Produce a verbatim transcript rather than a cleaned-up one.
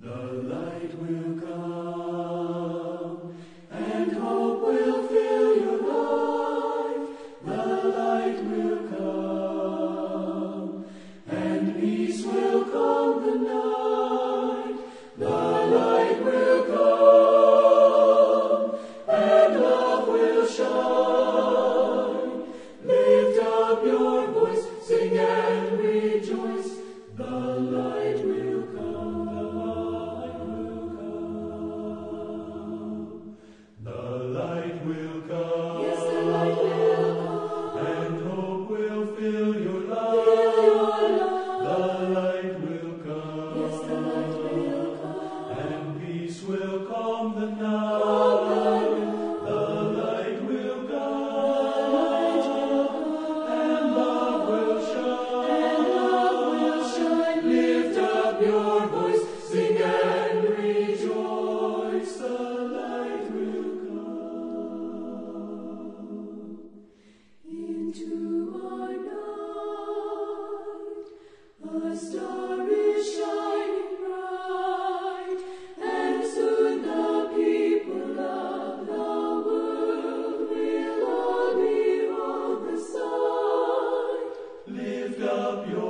The light will come, and hope will fill your life. The light will come, and peace will calm the night. The light will come, and love will shine. Lift up your voice, sing and rejoice. The light will come, the light will come. The light will come. Yes, the light will come. And hope will fill your life. Fill your life. The light will come. Yes, the light will come. And peace will calm the Calm the night. night. The light will The come. light will come. And love will shine. And love will shine. Lift up your voice, sing and rejoice. The light will come. Into our night, a star is shining bright, and soon the people of the world will all behold the sight. Lift up your